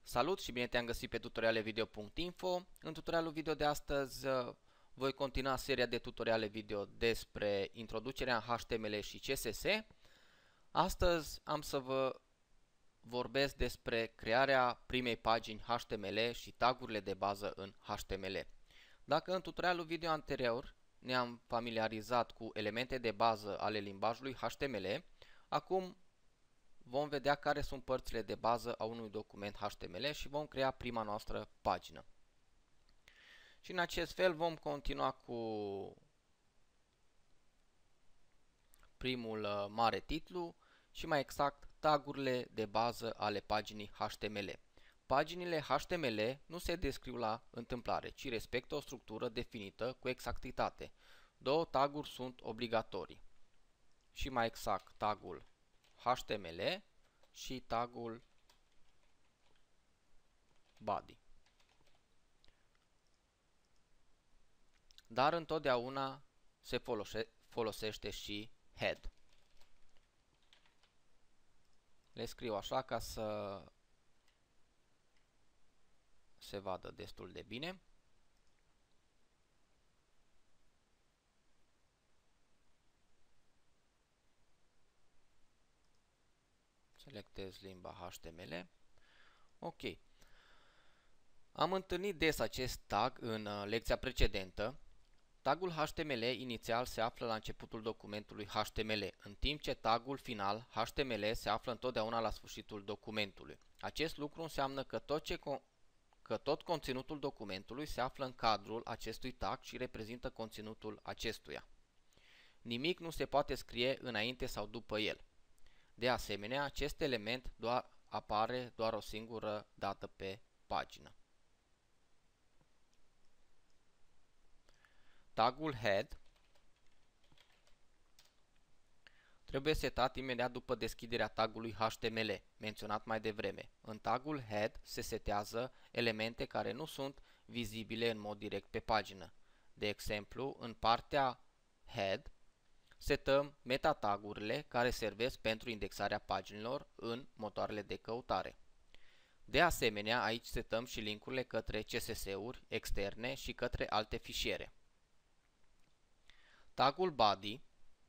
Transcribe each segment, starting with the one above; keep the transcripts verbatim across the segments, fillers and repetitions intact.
Salut și bine te-am găsit pe tutoriale video punct info. În tutorialul video de astăzi voi continua seria de tutoriale video despre introducerea în H T M L și C S S. Astăzi am să vă vorbesc despre crearea primei pagini H T M L și tagurile de bază în H T M L. Dacă în tutorialul video anterior ne-am familiarizat cu elemente de bază ale limbajului H T M L, acum vom vedea care sunt părțile de bază a unui document H T M L și vom crea prima noastră pagină. Și în acest fel vom continua cu primul mare titlu și mai exact tagurile de bază ale paginii H T M L. Paginile H T M L nu se descriu la întâmplare, ci respectă o structură definită cu exactitate. Două taguri sunt obligatorii. Și mai exact tagul H T M L și tagul body. Dar întotdeauna se folose folosește și head. Le scriu așa ca să se vadă destul de bine. Selectez limba H T M L. Ok. Am întâlnit des acest tag în lecția precedentă. Tagul H T M L inițial se află la începutul documentului H T M L, în timp ce tagul final H T M L se află întotdeauna la sfârșitul documentului. Acest lucru înseamnă că tot, ce că tot conținutul documentului se află în cadrul acestui tag și reprezintă conținutul acestuia. Nimic nu se poate scrie înainte sau după el. De asemenea, acest element doar apare doar o singură dată pe pagină. Tagul head trebuie setat imediat după deschiderea tagului H T M L, menționat mai devreme. În tagul head se setează elemente care nu sunt vizibile în mod direct pe pagină. De exemplu, în partea head setăm meta-tagurile care servesc pentru indexarea paginilor în motoarele de căutare. De asemenea, aici setăm și linkurile către C S S-uri externe și către alte fișiere. Tagul body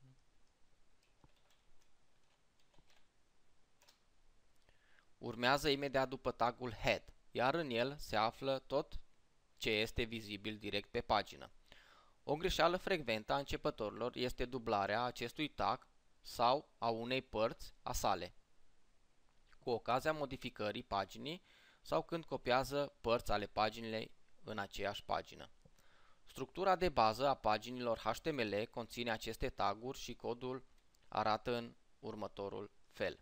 urmează imediat după tagul head, iar în el se află tot ce este vizibil direct pe pagină. O greșeală frecventă a începătorilor este dublarea acestui tag sau a unei părți a sale, cu ocazia modificării paginii sau când copiază părți ale paginii în aceeași pagină. Structura de bază a paginilor H T M L conține aceste taguri și codul arată în următorul fel.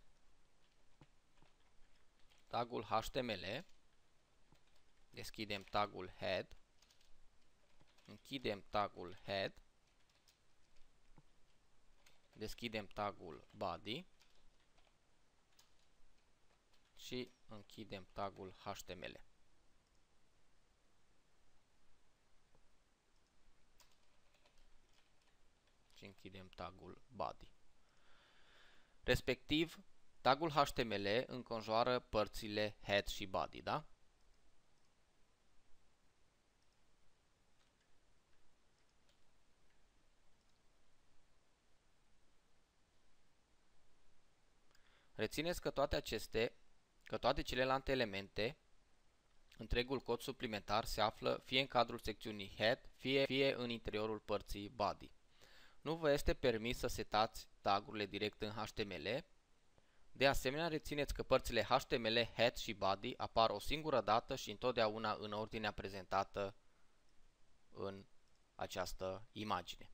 Tagul H T M L, deschidem tagul head, închidem tagul head, deschidem tagul body și închidem tagul H T M L. Și închidem tagul body. Respectiv, tagul H T M L înconjoară părțile head și body, da? Rețineți că toate aceste, că toate celelalte elemente, întregul cod suplimentar se află fie în cadrul secțiunii head, fie, fie în interiorul părții body. Nu vă este permis să setați tagurile direct în H T M L. De asemenea, rețineți că părțile H T M L, head și body apar o singură dată și întotdeauna în ordinea prezentată în această imagine.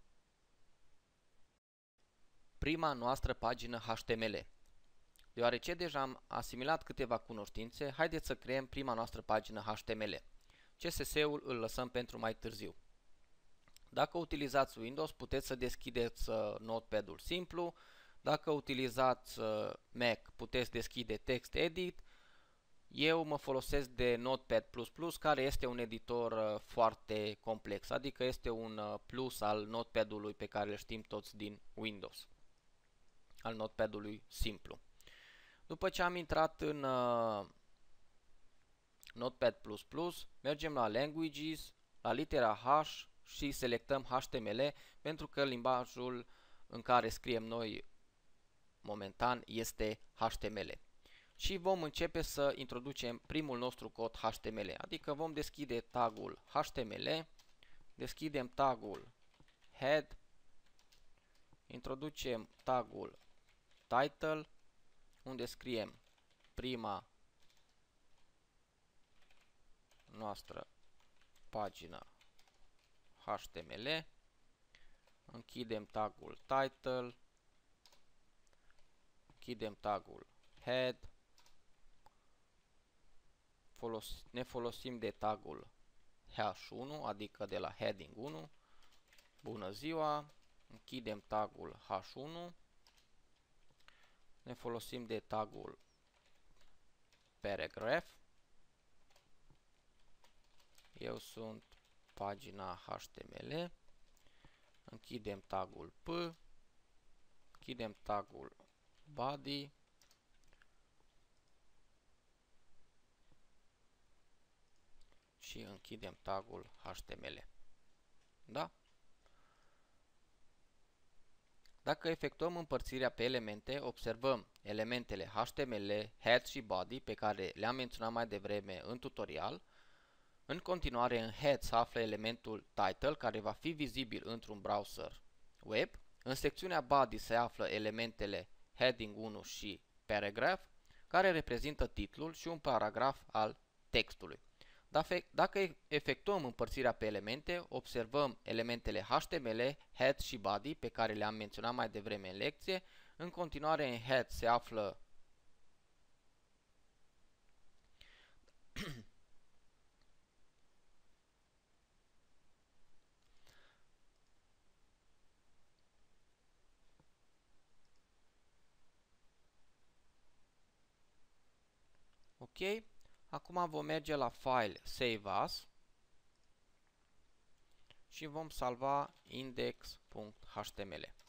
Prima noastră pagină H T M L. Deoarece deja am asimilat câteva cunoștințe, haideți să creăm prima noastră pagină H T M L. C S S-ul îl lăsăm pentru mai târziu. Dacă utilizați Windows, puteți să deschideți Notepad-ul simplu. Dacă utilizați Mac, puteți deschide TextEdit. Eu mă folosesc de Notepad plus plus, care este un editor foarte complex, adică este un plus al Notepad-ului pe care îl știm toți din Windows, al Notepad-ului simplu. După ce am intrat în Notepad plus plus, mergem la Languages, la litera H și selectăm H T M L pentru că limbajul în care scriem noi momentan este H T M L. Și vom începe să introducem primul nostru cod H T M L, adică vom deschide tagul H T M L, deschidem tagul Head, introducem tagul Title, unde scriem prima noastră pagină H T M L, închidem tagul Title, închidem tagul Head, folos ne folosim de tagul H unu, adică de la Heading unu, bună ziua, închidem tagul H unu, ne folosim de tagul Paragraph, eu sunt pagina H T M L, închidem tagul P, închidem tagul Body, și închidem tagul H T M L. Da? Dacă efectuăm împărțirea pe elemente, observăm elementele H T M L, Head și Body pe care le-am menționat mai devreme în tutorial. În continuare, în Head se află elementul Title, care va fi vizibil într-un browser web. În secțiunea Body se află elementele Heading unu și Paragraph, care reprezintă titlul și un paragraf al textului. Dacă efectuăm împărțirea pe elemente, observăm elementele H T M L, Head și Body pe care le-am menționat mai devreme în lecție. În continuare, în Head se află ok. Acum vom merge la File, Save As și vom salva index punct H T M L.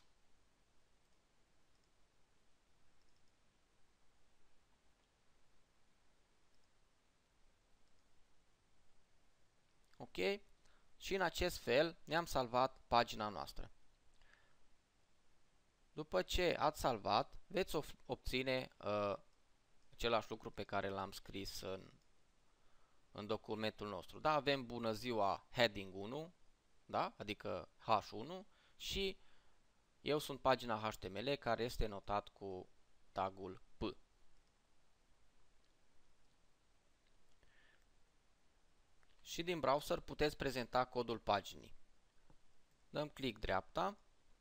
Ok? Și în acest fel ne-am salvat pagina noastră. După ce ați salvat, veți obține uh, același lucru pe care l-am scris în, în documentul nostru. Da? Avem bună ziua Heading unu, da? Adică H unu, și eu sunt pagina H T M L care este notat cu tagul P. Și din browser puteți prezenta codul paginii. Dăm click dreapta.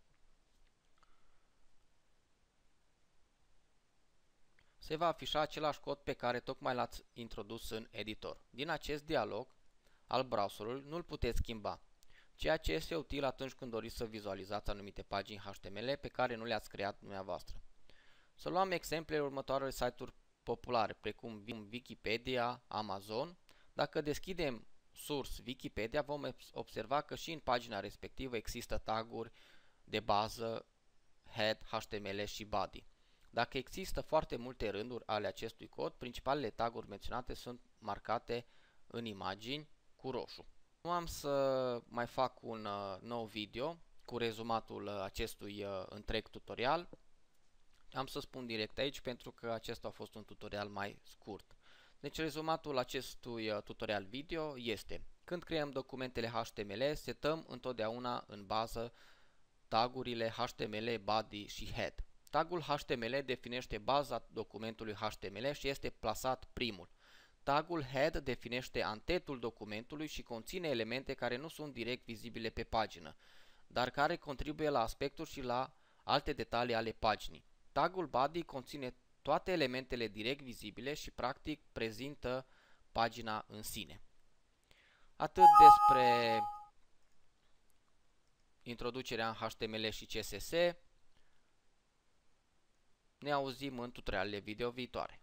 Se va afișa același cod pe care tocmai l-ați introdus în editor. Din acest dialog al browserului nu-l puteți schimba, ceea ce este util atunci când doriți să vizualizați anumite pagini H T M L pe care nu le-ați creat dumneavoastră. Să luăm exemplele următoarele site-uri populare, precum Wikipedia, Amazon. Dacă deschidem source Wikipedia, vom observa că și în pagina respectivă există taguri de bază Head, H T M L și Body. Dacă există foarte multe rânduri ale acestui cod, principalele taguri menționate sunt marcate în imagini cu roșu. Nu am să mai fac un uh, nou video cu rezumatul uh, acestui uh, întreg tutorial. Am să spun direct aici pentru că acesta a fost un tutorial mai scurt. Deci rezumatul acestui uh, tutorial video este: când creăm documentele H T M L, setăm întotdeauna în bază tagurile H T M L, Body și Head. Tagul H T M L definește baza documentului H T M L și este plasat primul. Tagul Head definește antetul documentului și conține elemente care nu sunt direct vizibile pe pagină, dar care contribuie la aspectul și la alte detalii ale paginii. Tagul Body conține toate elementele direct vizibile și practic prezintă pagina în sine. Atât despre introducerea în H T M L și C S S. Ne auzim în tutorialele video viitoare.